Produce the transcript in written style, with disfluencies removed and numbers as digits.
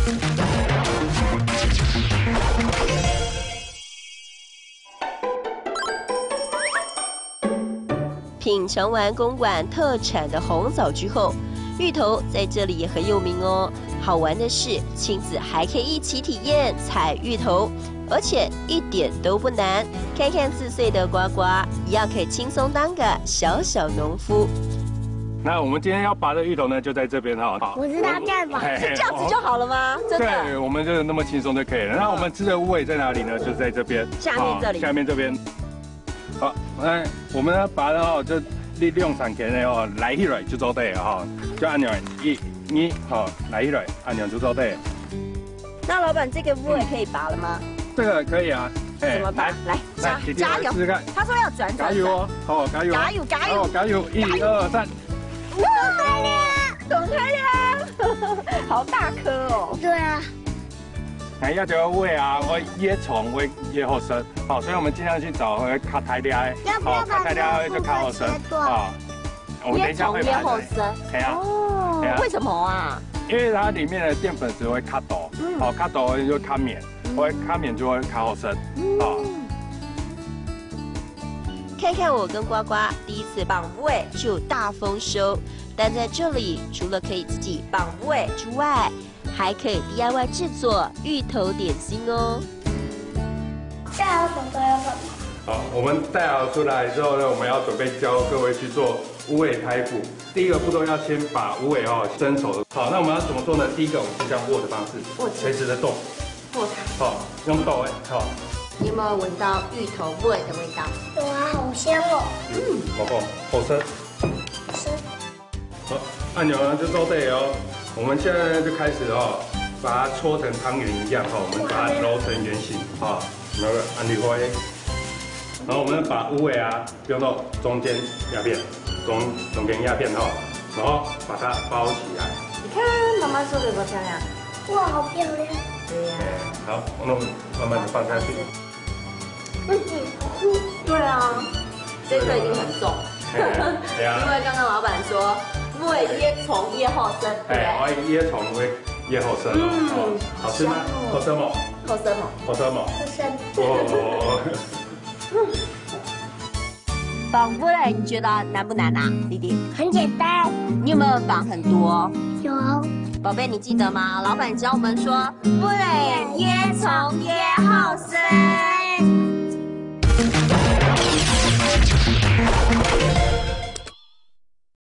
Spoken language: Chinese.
品尝完公馆特产的红枣之后，芋头在这里也很有名哦。好玩的是，亲子还可以一起体验采芋头，而且一点都不难。看看4岁的呱呱，一样可以轻松当个小小农夫。 那我们今天要拔的芋头呢，就在这边哈。 我知道这样拔， 是这样子就好了吗？真的？ 对，我们就那么轻松就可以了。那我们吃的乌尾在哪里呢？就是在这边， 下面这里。 下面这边。好，来，我们呢拔的哦，就利用产前的哦，来起来就做对哈，就按钮一好来起来，按钮就做对。 那老板，这个乌尾可以拔了吗？ 这个可以啊。 怎么拔？来，加油！ 试试看。 他说要转。 加油哦！好，加油！ 加油！加油！ 加油！1、2、3。 懂开了，好大颗哦。 对啊。 哎，要这个尾啊，会越长会越好生，好，所以我们尽量去找会卡太厉害，好，卡太厉害就卡好生，啊，我们等一下会越好生， 对啊， 哦，为什么啊？ 因为它里面的淀粉质会卡多，好，卡多就卡绵，会卡绵就会卡好生，好。 看看我跟呱呱第一次绑乌尾就大丰收，但在这里除了可以自己绑乌尾之外，还可以 DIY 制作芋头点心哦。 带好手都要干嘛？ 好，我们带好出来之后呢，我们要准备教各位去做乌尾胎脯。第一个步骤要先把乌尾蒸熟。好，那我们要怎么做呢？第一个，我们是这样握的方式，垂直的剁， 握它。 好，用剁哎，好。 你有没有闻到芋头乌尾的味道？ 有啊，好香哦。 好吃。 吃。 好，按钮呢就做对哦。我们现在呢就开始把它搓成汤圆一样我们把它揉成圆形那个安利灰。然后我们把乌尾啊用到中间压片，中间压片然后把它包起来。 你看妈妈做的有多漂亮？ 哇，好漂亮。 对呀。好，那我们慢慢的放下去。 对啊，这个一定很重。 对啊。 因为刚刚老板说。乌尾越从越好生，对不对？ 越从越好生好吃吗？好吃吗？ 好生哦， 好生。 绑乌尾你觉得难不难啊，弟弟？ 很简单。 你有没有绑很多？ 有。 宝贝，你记得吗？老板教我们说，乌尾越从越好生。